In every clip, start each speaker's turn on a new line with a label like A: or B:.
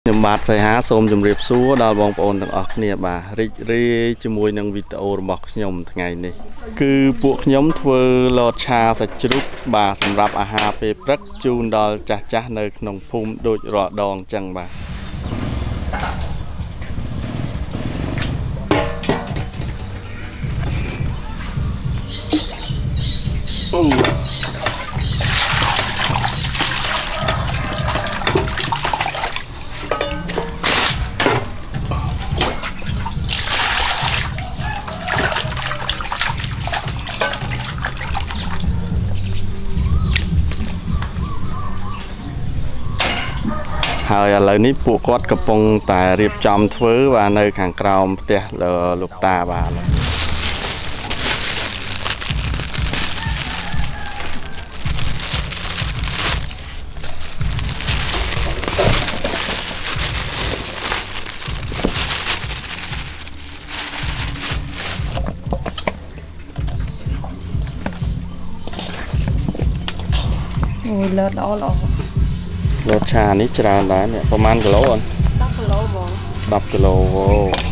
A: ខ្ញុំបាទសៃហាសូមជម្រាបសួរដល់បងប្អូនទាំងអស់គ្នាបាទរីករាយជាមួយនឹងវីដេអូរបស់ខ្ញុំថ្ងៃនេះគឺពួកខ្ញុំធ្វើលតឆាសាច់ជ្រូកបាទសម្រាប់អាហារពេលព្រឹកជូនដល់ចាស់ៗនៅក្នុងភូមិដូចរាល់ដងអញ្ចឹងបាទហើយឥឡូវនេះពួកគាត់កំពុងតែរៀបចំធ្វើបាទនៅខាងក្រោមផ្ទះលោកតាបាទ
B: អូយលើល្អល្អ
A: លតឆានេះច្រើនដែរនេះប្រហែលគីឡូអូន
B: 10គីឡូហ្មង
A: 10គីឡូអូ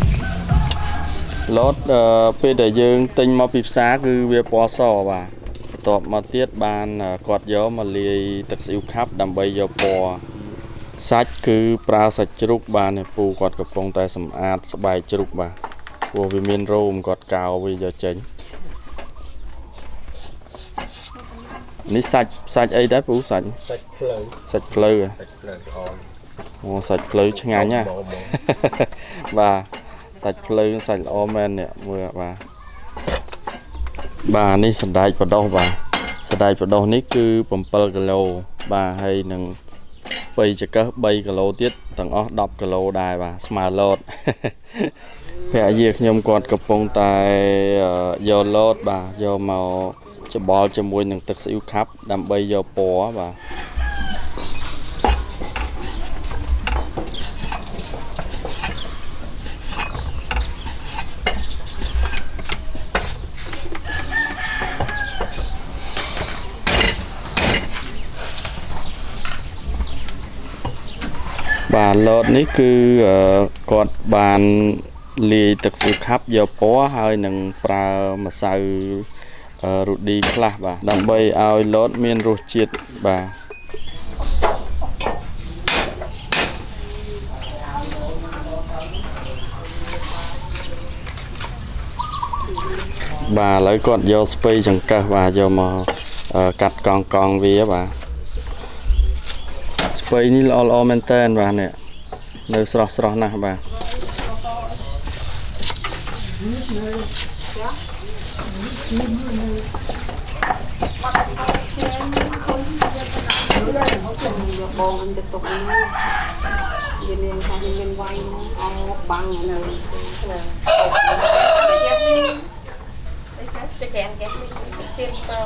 A: លតពេលដែលយើងទិញមកពីផ្សារគឺវាពណ៌សបាទបន្ទាប់មកទៀតបានគាត់យកមកលាយទឹកស៊ីអ៊ូខាប់ដើម្បីយកពណ៌សាច់គឺប្រើសាច់ជ្រូកបាទនេះពូគាត់កំពុងតែសម្អាតស្បែកជ្រូកបាទព្រោះវាមានរោមគាត់កោរវាយកចេញនេះសាច់អីដែរពូសាច់ភ្លៅសាច់ភ្លៅអូសាច់ភ្លៅឆ្ងាញ់ណាបាទសាច់ភ្លៅសាច់ល្អមែននេះមើលបាទនេះសណ្ដែកបដោះបាទសណ្ដែកបដោះនេះគឺ7គីឡូបាទហើយនឹងស្ពៃចង្កឹះ3គីឡូទៀតទាំងអស់10គីឡូដែរបាទស្មើលតភរិយាខ្ញុំគាត់កំពុងតែយកលតបាទយកមកច្បល់ជាមួយនឹងទឹកស៊ីអ៊ូខាប់ដើម្បីយកពណ៌បាទបាទលតនេះគឺគាត់បានលាយទឹកស៊ីអ៊ូខាប់យកពណ៌ហើយនឹងប្រើម្សៅរូឌីខ្លះបាទដើម្បីឲ្យលតមានរសជាតិបាទបាទឥឡូវគាត់យកស្ពៃចង្កឹះបាទយកមកកាត់កង់វាបាទស្ពៃនេះល្អមែនតើបាទនេះនៅស្រស់ណាស់បាទ
B: បងអញទៅទុកនេះវានាងថាមានវាយអោបាំងនៅទៅចាំគេទៀតទៅ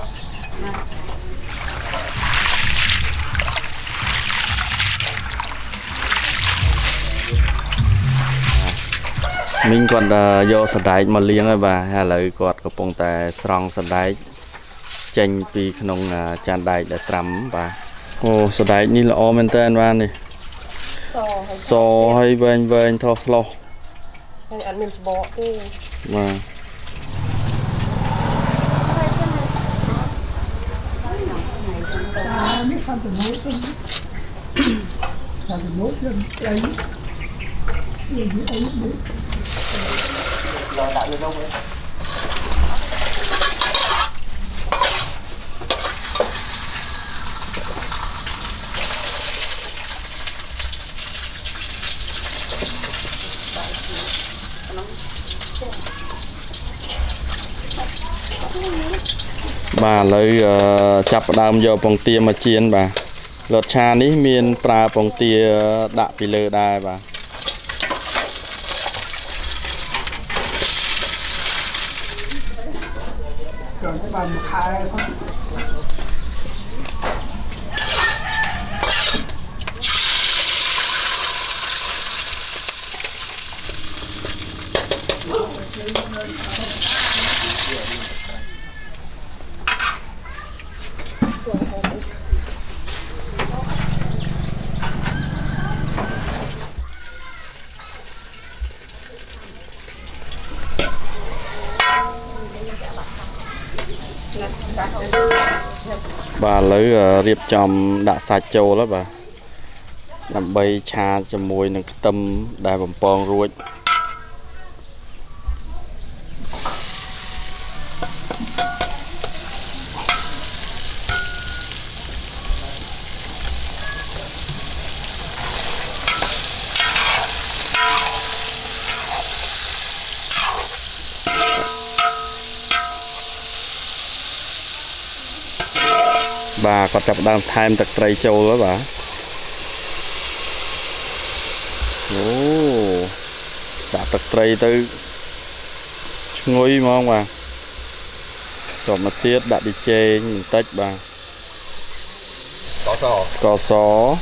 A: មីងគាត់យកសណ្ដែកមកលាងហើយបាទហើយឥឡូវគាត់កំពុងតែស្រង់សណ្ដែកចេញពីក្នុងចានដែកដែលត្រាំបាទអូសណ្ដែកនេះល្អមែនតើបាទនេះសហើយវែងថោះហើយ
B: អត់មានច្បកទេ
A: បាទ
B: នេះខាងទៅនោះទៅខាងទៅនោះទៅអីដាក់លើនោះ
A: បាទឥឡូវចាប់ផ្ដើមយកពងទាមកចៀនបាទលតឆានេះមានប្រើពងទាដាក់ពីលើដែរបាទ
B: còn cái bàn khai không
A: bà lấy riệp chòm đã sạch châu đó bà làm bay cha cho mùi nâng tâm đài bầm pong ruột bà có chập đang thêm tật tray châu đó bà. Ồ, đã tật tray tới ngồi mà không bà. Rồi mà tiết đã đi chê nhìn tách bà. Có xó.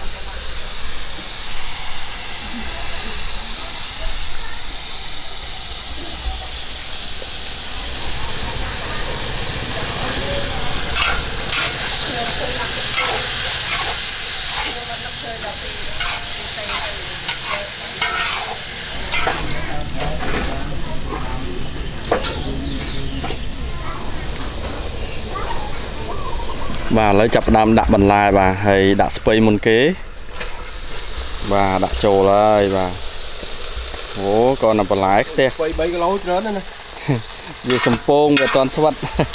A: Bà lấy chập đam đặt bần lai bà hay đặt spray môn kế bà đặt trồ lại bà. Ủa còn là bần lai cái
C: quay cái lối lớn này nè
A: vì sầm pông về toàn sවත්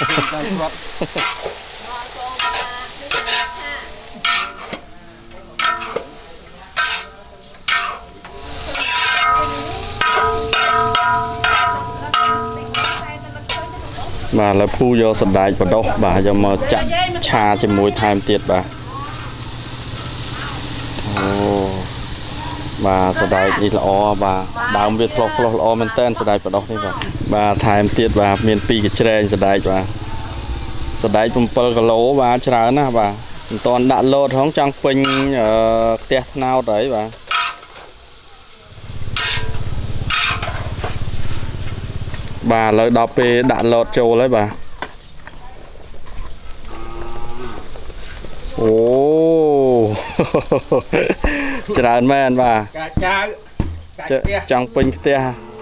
A: bà là phu vô sạch đại và đâu bà cho mà chặt cha cho mùi tham tiệt bà. Ồ, bà sạch đại đi là o bà đào biết lo o men tên sạch đại và đâu đấy bà tham tiệt bà miền pi cái tre sạch đại tụm pơ cái lỗ bà chả nè bà toàn đạn lột không trong pin tẹt nào đấy bà. Bà lấy đọc về đạn lọt trâu lấy bà. Ồ chả men bà trong pin tia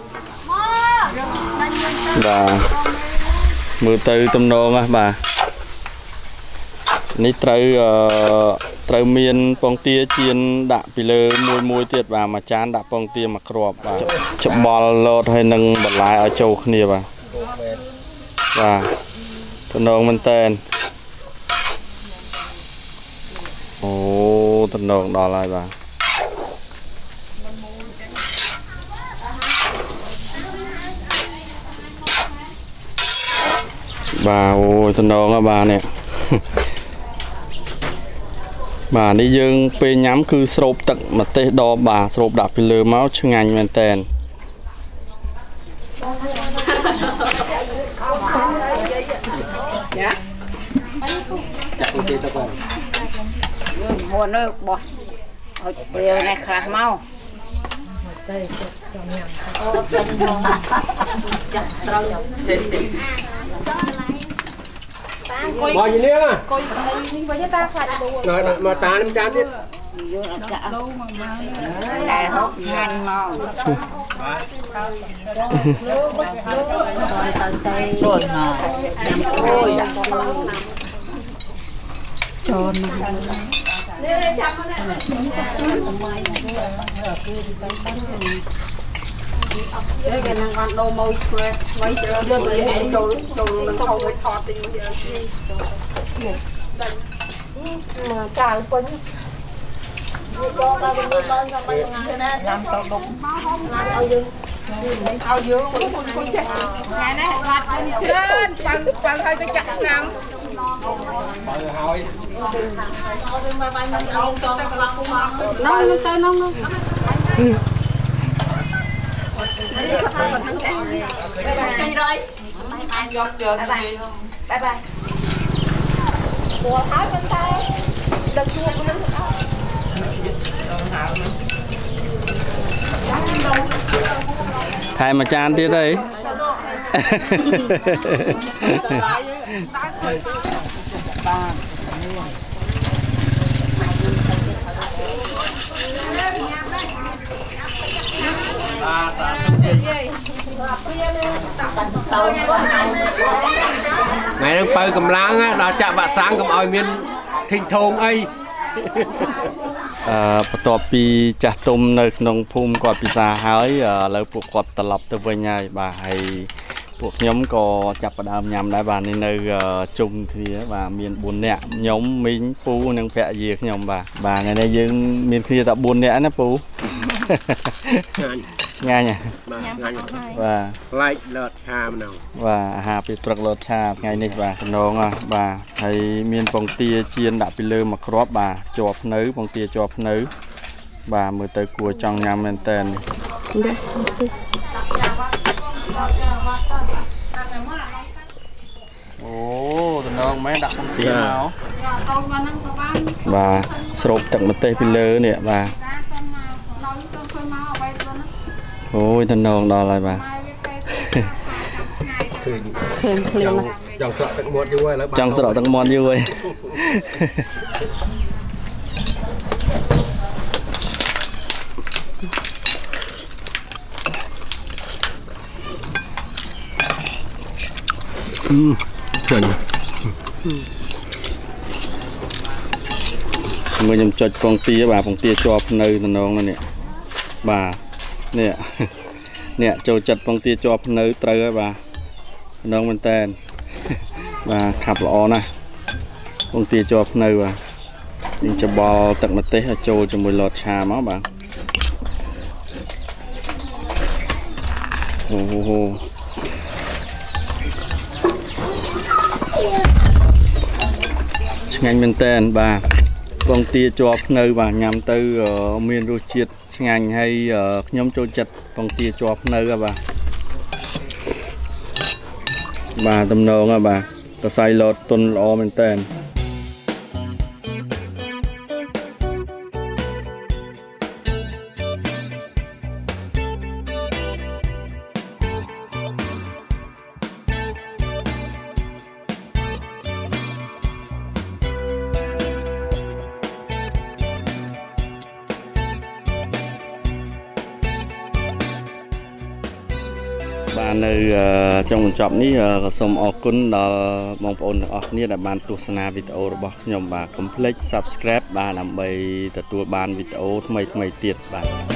A: bà mưa từ tôm nôn á bà ní trâu miên phong tia chiên đạp vì lơ mùi tiệt bà mà chán đạp phong tia mà crop bà chụp bò lột hay nâng bật lại ở châu kia bà tôm nôn mình tên. Ồ tôm nôn đỏ lại bà. Bà ôi tôm nôn á bà nè bà đi dương pe nhắm cứ sộp tận mà tê đo bà sộp đạp về lừa máu chân ngành men tên.
B: Mua nước bò điều này khá mau
C: bò gì nè rồi mà ta năm trăm chứ
B: đại hốt nhanh mau rồi mà ôi tròn cái năng con đồ môi mấy đưa tới hai trôi xong mới thọt thì mà cả quấn cho ta bên bên cho mấy ngày làm to đúng làm ao dương con chết ngày nay hoạt lên phần hơi cái chặt nằm nông tới nông bye bye mùa thái bên tay đợt chua của nó
A: thay mà chan tiết đây
C: ngày đang phơi cầm lang á, đó chạm bạ sáng cầm oi miên thịnh thùng ấy
A: បន្ទាប់ពីចាស់ទុំនៅក្នុងភូមិគាត់ពិសាហើយឥឡូវពួកគាត់ត្រឡប់ទៅវិញហើយបាទហើយពួកខ្ញុំក៏ចាប់ផ្ដើមញ៉ាំដែរបាទនេះនៅជុំគ្នាបាទមាន4នាក់ខ្ញុំមីងពូនិងភរិយាខ្ញុំបាទថ្ងៃនេះយើងមានគ្នាតែ4នាក់ណាពូឆ្ងាញ់បាទ
C: like លើតឆាម្ដង
A: បាទអាហារពេលព្រឹកលើតឆាថ្ងៃនេះបាទចំណងបាទហើយមានពងទាចៀនដាក់ពីលើមួយគ្រាប់បាទជាប់ភ្នៅពងទាជាប់ភ្នៅបាទមើលទៅគួរចង់ញ៉ាំមែនតើអូតំណងមែនដាក់ពងទាមកបាទស្រូបទឹកម្ទេសពីលើនេះបាទអូយតំណងដល់ហើយបាទ
C: ឃើញភ្លៀងចង់ស្រក់ទឹកមាត់យូរហើយឥឡូវ
A: ចង់ស្រក់ទឹកមាត់យូរហើយ
C: ឃើញ
A: មើលខ្ញុំចុចពងទាបាទពងទាជាប់នៅតំណងនេះបាទនេះចូលចិត្តពងទាជាប់នៅត្រូវហើយបាទតំណងមែនតើបាទខាប់ល្អណាស់ពងទាជាប់នៅបាទនឹងច្បល់ទឹកម្ទេសឲ្យចូលជាមួយលតឆាមកបាទអូហូឆ្ងាញ់មែនតើបាទពងទាជាប់នៅបាទញ៉ាំទៅមានរសជាតិឆ្ងាញ់ហើយខ្ញុំចូលចិត្តពងទាជាប់នៅបាទតំណងបាទតសៃលតទុនល្អមែនតើបាទនៅចុងបញ្ចប់នេះក៏សូមអរគុណដល់បងប្អូនទាំងអស់គ្នាដែលបានទស្សនាវីដេអូរបស់ខ្ញុំបាទកុំភ្លេច Subscribe បាទដើម្បីទទួលបានវីដេអូថ្មីៗទៀតបាទ